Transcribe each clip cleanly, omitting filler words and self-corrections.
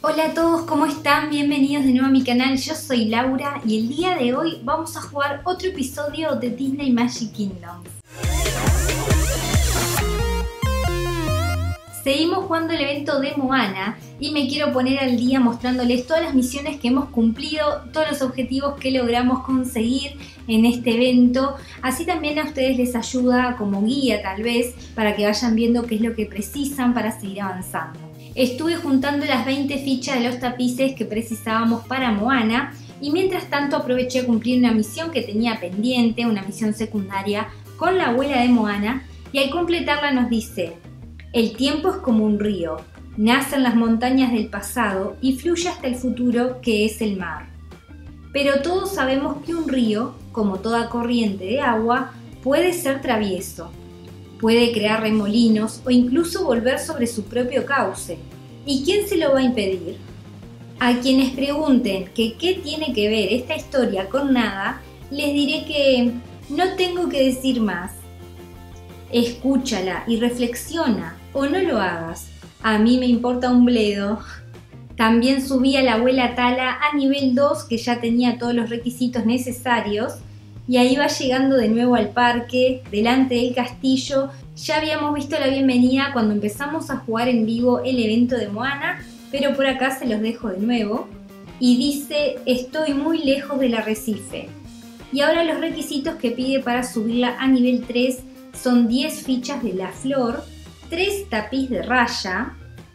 Hola a todos, ¿cómo están? Bienvenidos de nuevo a mi canal, yo soy Laura y el día de hoy vamos a jugar otro episodio de Disney Magic Kingdom. Seguimos jugando el evento de Moana y me quiero poner al día mostrándoles todas las misiones que hemos cumplido, todos los objetivos que logramos conseguir en este evento. Así también a ustedes les ayuda como guía tal vez para que vayan viendo qué es lo que precisan para seguir avanzando. Estuve juntando las 20 fichas de los tapices que precisábamos para Moana y mientras tanto aproveché a cumplir una misión que tenía pendiente, una misión secundaria con la abuela de Moana, y al completarla nos dice: el tiempo es como un río, nace en las montañas del pasado y fluye hasta el futuro que es el mar. Pero todos sabemos que un río, como toda corriente de agua, puede ser travieso. Puede crear remolinos o incluso volver sobre su propio cauce. ¿Y quién se lo va a impedir? A quienes pregunten que qué tiene que ver esta historia con nada, les diré que no tengo que decir más. Escúchala y reflexiona, o no lo hagas. A mí me importa un bledo. También subí a la abuela Tala a nivel 2, que ya tenía todos los requisitos necesarios. Y ahí va llegando de nuevo al parque, delante del castillo. Ya habíamos visto la bienvenida cuando empezamos a jugar en vivo el evento de Moana, pero por acá se los dejo de nuevo. Y dice: estoy muy lejos del arrecife. Y ahora los requisitos que pide para subirla a nivel 3 son 10 fichas de la flor, 3 tapiz de raya,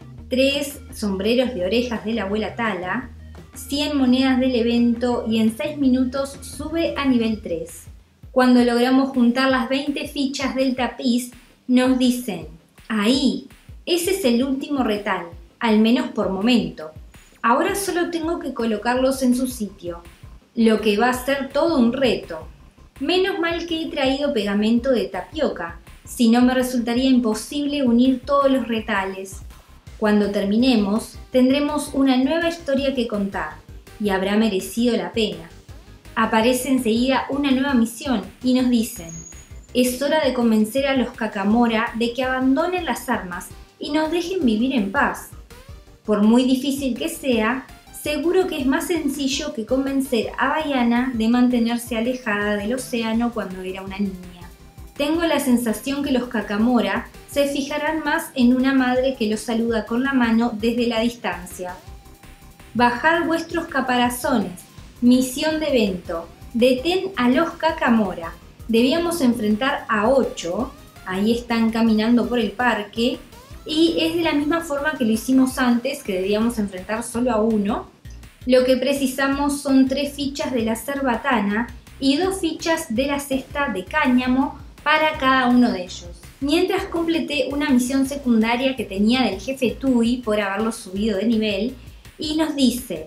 3 sombreros de orejas de la abuela Tala, 100 monedas del evento y en 6 minutos sube a nivel 3. Cuando logramos juntar las 20 fichas del tapiz, nos dicen: ahí, ese es el último retal, al menos por momento. Ahora solo tengo que colocarlos en su sitio, lo que va a ser todo un reto. Menos mal que he traído pegamento de tapioca, si no me resultaría imposible unir todos los retales. Cuando terminemos, tendremos una nueva historia que contar y habrá merecido la pena. Aparece enseguida una nueva misión y nos dicen: es hora de convencer a los Kakamora de que abandonen las armas y nos dejen vivir en paz. Por muy difícil que sea, seguro que es más sencillo que convencer a Baiana de mantenerse alejada del océano cuando era una niña. Tengo la sensación que los Kakamora se fijarán más en una madre que los saluda con la mano desde la distancia. Bajad vuestros caparazones. Misión de evento. Detén a los Kakamora. Debíamos enfrentar a 8. Ahí están caminando por el parque. Y es de la misma forma que lo hicimos antes, que debíamos enfrentar solo a 1. Lo que precisamos son 3 fichas de la cerbatana y 2 fichas de la cesta de cáñamo para cada uno de ellos. Mientras completé una misión secundaria que tenía del jefe Tui por haberlo subido de nivel, y nos dice: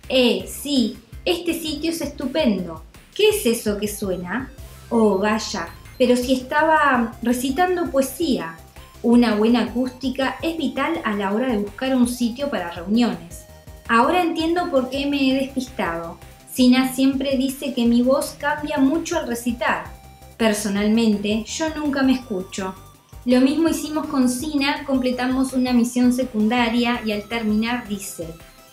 sí, este sitio es estupendo. ¿Qué es eso que suena? Oh, vaya, pero si estaba recitando poesía. Una buena acústica es vital a la hora de buscar un sitio para reuniones. Ahora entiendo por qué me he despistado. Sina siempre dice que mi voz cambia mucho al recitar. Personalmente, yo nunca me escucho. Lo mismo hicimos con Sina, completamos una misión secundaria y al terminar dice: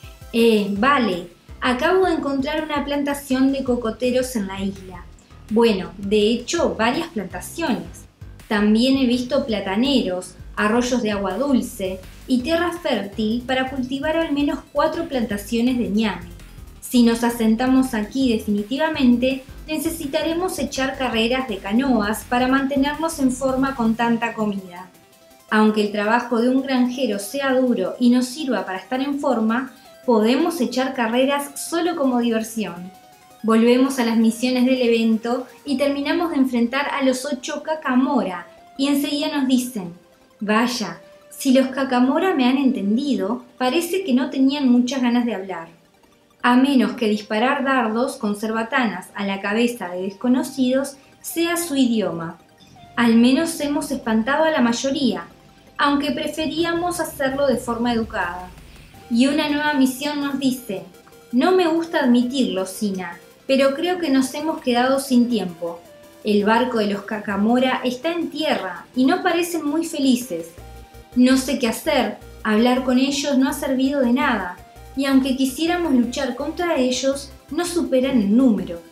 vale, acabo de encontrar una plantación de cocoteros en la isla. Bueno, de hecho, varias plantaciones. También he visto plataneros, arroyos de agua dulce y tierra fértil para cultivar al menos 4 plantaciones de ñame. Si nos asentamos aquí definitivamente, necesitaremos echar carreras de canoas para mantenernos en forma con tanta comida. Aunque el trabajo de un granjero sea duro y nos sirva para estar en forma, podemos echar carreras solo como diversión. Volvemos a las misiones del evento y terminamos de enfrentar a los 8 Kakamora y enseguida nos dicen: vaya, si los Kakamora me han entendido, parece que no tenían muchas ganas de hablar. A menos que disparar dardos con cerbatanas a la cabeza de desconocidos sea su idioma. Al menos hemos espantado a la mayoría, aunque preferíamos hacerlo de forma educada. Y una nueva misión nos dice: no me gusta admitirlo, Sina, pero creo que nos hemos quedado sin tiempo. El barco de los Kakamora está en tierra y no parecen muy felices. No sé qué hacer, hablar con ellos no ha servido de nada. y aunque quisiéramos luchar contra ellos, no superan en número.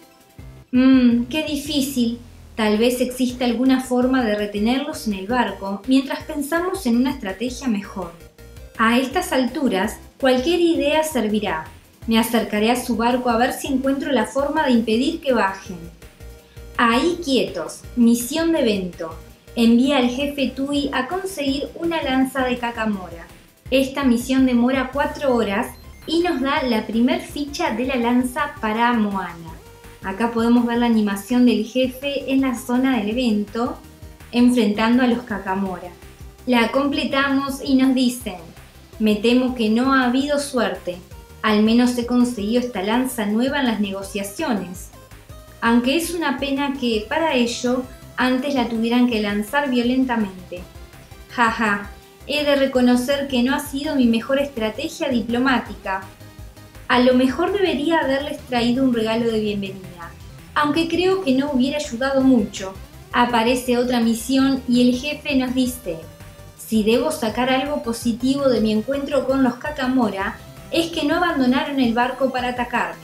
Qué difícil. Tal vez exista alguna forma de retenerlos en el barco mientras pensamos en una estrategia mejor. A estas alturas, cualquier idea servirá. Me acercaré a su barco a ver si encuentro la forma de impedir que bajen. Ahí quietos. Misión de Bento. Envía al jefe Tui a conseguir una lanza de cacamora. Esta misión demora 4 horas y nos da la primer ficha de la lanza para Moana. Acá podemos ver la animación del jefe en la zona del evento, enfrentando a los cacamora. La completamos y nos dicen: me temo que no ha habido suerte. Al menos he conseguido esta lanza nueva en las negociaciones. Aunque es una pena que, para ello, antes la tuvieran que lanzar violentamente. Jaja, he de reconocer que no ha sido mi mejor estrategia diplomática. A lo mejor debería haberles traído un regalo de bienvenida, aunque creo que no hubiera ayudado mucho. Aparece otra misión y el jefe nos dice: si debo sacar algo positivo de mi encuentro con los cacamora, es que no abandonaron el barco para atacarme.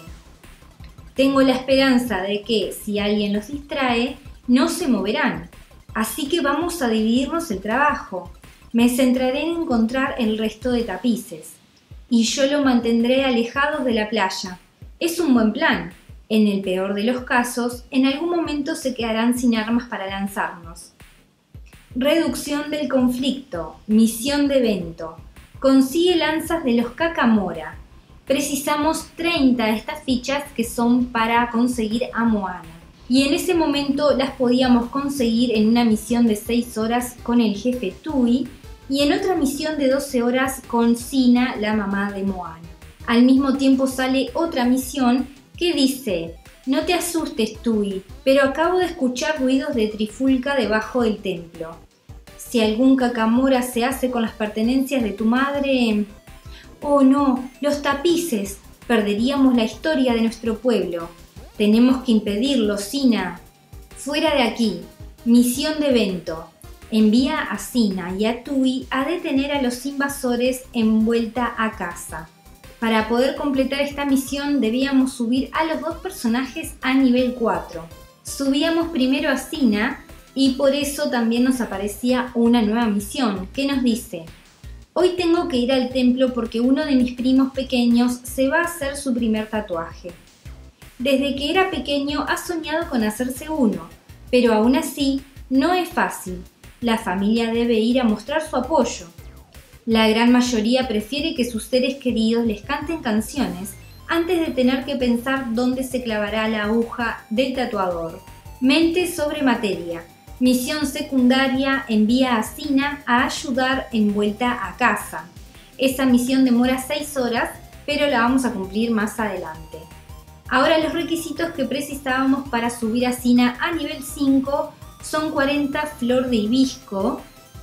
Tengo la esperanza de que, si alguien los distrae, no se moverán. Así que vamos a dividirnos el trabajo. Me centraré en encontrar el resto de tapices. Y yo lo mantendré alejados de la playa. Es un buen plan. En el peor de los casos, en algún momento se quedarán sin armas para lanzarnos. Reducción del conflicto. Misión de Bento. Consigue lanzas de los cacamora. Precisamos 30 de estas fichas que son para conseguir a Moana. Y en ese momento las podíamos conseguir en una misión de 6 horas con el jefe Tui y en otra misión de 12 horas con Sina, la mamá de Moana. Al mismo tiempo sale otra misión que dice: no te asustes, Tui, pero acabo de escuchar ruidos de trifulca debajo del templo. Si algún cacamora se hace con las pertenencias de tu madre... ¡Oh no! ¡Los tapices! Perderíamos la historia de nuestro pueblo. Tenemos que impedirlo, Sina. Fuera de aquí. Misión de Bento. Envía a Sina y a Tui a detener a los invasores en vuelta a casa. Para poder completar esta misión debíamos subir a los dos personajes a nivel 4. Subíamos primero a Sina y por eso también nos aparecía una nueva misión que nos dice: hoy tengo que ir al templo porque uno de mis primos pequeños se va a hacer su primer tatuaje. Desde que era pequeño ha soñado con hacerse uno, pero aún así no es fácil. La familia debe ir a mostrar su apoyo. La gran mayoría prefiere que sus seres queridos les canten canciones antes de tener que pensar dónde se clavará la aguja del tatuador. Mente sobre materia. Misión secundaria: envía a Sina a ayudar en vuelta a casa. Esa misión demora 6 horas, pero la vamos a cumplir más adelante. Ahora los requisitos que precisábamos para subir a Sina a nivel 5 son 40 flor de hibisco,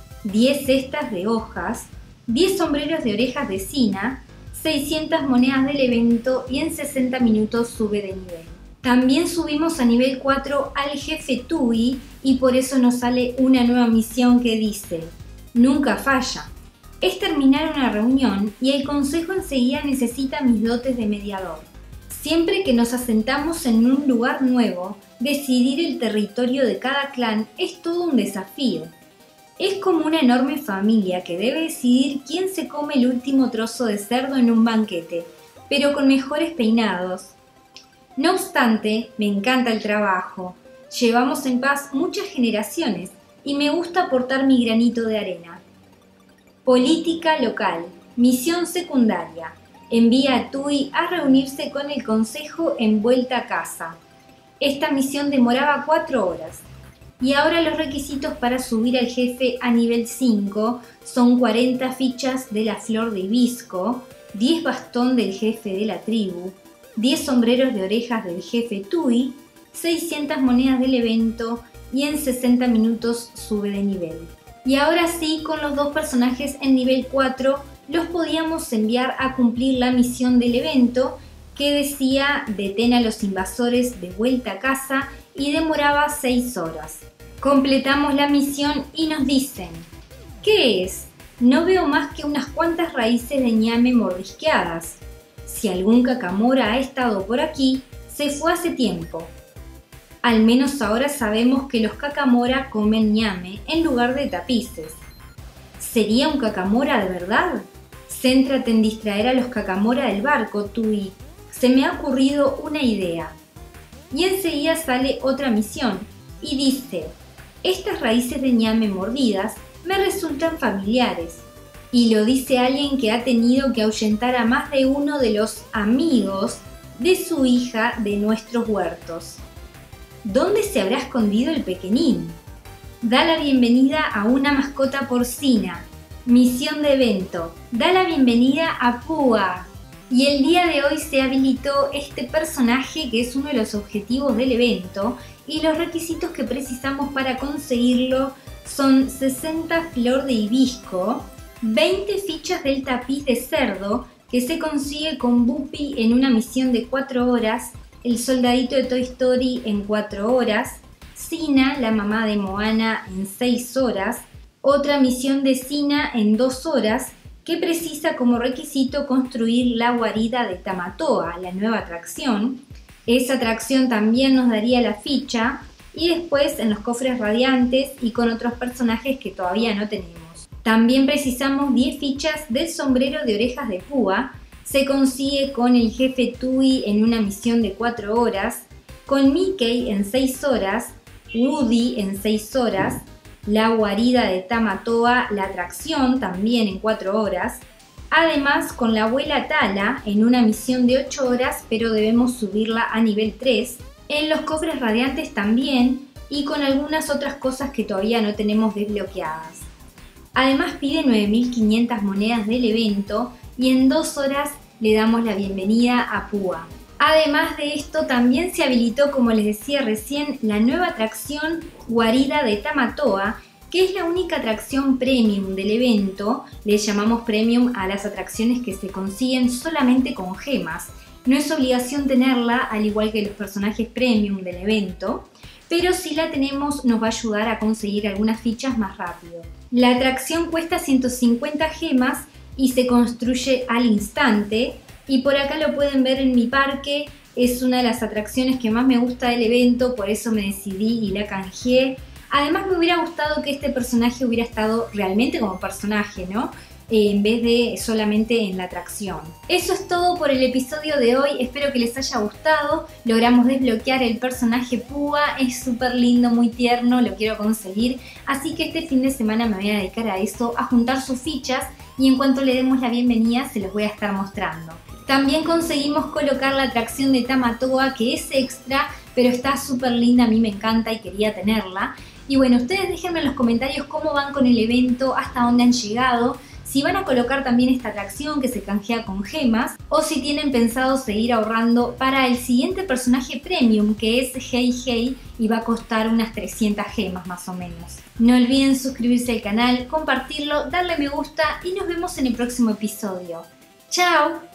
10 cestas de hojas, 10 sombreros de orejas de Sina, 600 monedas del evento y en 60 minutos sube de nivel. También subimos a nivel 4 al jefe Tui y por eso nos sale una nueva misión que dice: nunca falla. Es terminar una reunión y el consejo enseguida necesita mis dotes de mediador. Siempre que nos asentamos en un lugar nuevo, decidir el territorio de cada clan es todo un desafío. Es como una enorme familia que debe decidir quién se come el último trozo de cerdo en un banquete, pero con mejores peinados. No obstante, me encanta el trabajo. Llevamos en paz muchas generaciones y me gusta aportar mi granito de arena. Política local. Misión secundaria. Envía a Tui a reunirse con el consejo en vuelta a casa. Esta misión demoraba 4 horas. Y ahora los requisitos para subir al jefe a nivel 5 son 40 fichas de la flor de hibisco, 10 bastón del jefe de la tribu, 10 sombreros de orejas del jefe Tui, 600 monedas del evento y en 60 minutos sube de nivel. Y ahora sí, con los dos personajes en nivel 4 los podíamos enviar a cumplir la misión del evento que decía: detén a los invasores de vuelta a casa y demoraba 6 horas. Completamos la misión y nos dicen: ¿qué es? No veo más que unas cuantas raíces de ñame mordisqueadas. Si algún Kakamora ha estado por aquí, se fue hace tiempo. Al menos ahora sabemos que los Kakamora comen ñame en lugar de tapices. ¿Sería un Kakamora de verdad? Céntrate en distraer a los Kakamora del barco, Tui. Se me ha ocurrido una idea. Y enseguida sale otra misión y dice: estas raíces de ñame mordidas me resultan familiares. Y lo dice alguien que ha tenido que ahuyentar a más de uno de los amigos de su hija de nuestros huertos. ¿Dónde se habrá escondido el pequeñín? Da la bienvenida a una mascota porcina. Misión de evento. Da la bienvenida a Púa. Y el día de hoy se habilitó este personaje que es uno de los objetivos del evento, y los requisitos que precisamos para conseguirlo son 60 flor de hibisco, 20 fichas del tapiz de cerdo que se consigue con Bupi en una misión de 4 horas, el soldadito de Toy Story en 4 horas, Sina, la mamá de Moana, en 6 horas, otra misión de Sina en 2 horas, que precisa como requisito construir la guarida de Tamatoa, la nueva atracción. Esa atracción también nos daría la ficha, y después en los cofres radiantes y con otros personajes que todavía no tenemos. También precisamos 10 fichas del sombrero de orejas de púa. Se consigue con el jefe Tui en una misión de 4 horas, con Mickey en 6 horas, Woody en 6 horas, la guarida de Tamatoa, la atracción también en 4 horas, además con la abuela Tala en una misión de 8 horas, pero debemos subirla a nivel 3, en los cofres radiantes también, y con algunas otras cosas que todavía no tenemos desbloqueadas. Además pide 9.500 monedas del evento y en 2 horas le damos la bienvenida a Púa. Además de esto, también se habilitó, como les decía recién, la nueva atracción Guarida de Tamatoa, que es la única atracción premium del evento. Le llamamos premium a las atracciones que se consiguen solamente con gemas. No es obligación tenerla, al igual que los personajes premium del evento, pero si la tenemos nos va a ayudar a conseguir algunas fichas más rápido. La atracción cuesta 150 gemas y se construye al instante, y por acá lo pueden ver en mi parque. Es una de las atracciones que más me gusta del evento, por eso me decidí y la canjeé. Además me hubiera gustado que este personaje hubiera estado realmente como personaje, ¿no? En vez de solamente en la atracción. Eso es todo por el episodio de hoy, espero que les haya gustado. Logramos desbloquear el personaje Púa, es súper lindo, muy tierno, lo quiero conseguir, así que este fin de semana me voy a dedicar a eso, a juntar sus fichas, y en cuanto le demos la bienvenida se los voy a estar mostrando. También conseguimos colocar la atracción de Tamatoa, que es extra, pero está súper linda, a mí me encanta y quería tenerla. Y bueno, ustedes déjenme en los comentarios cómo van con el evento, hasta dónde han llegado, si van a colocar también esta atracción que se canjea con gemas, o si tienen pensado seguir ahorrando para el siguiente personaje premium, que es Hey Hey, y va a costar unas 300 gemas más o menos. No olviden suscribirse al canal, compartirlo, darle me gusta y nos vemos en el próximo episodio. ¡Chao!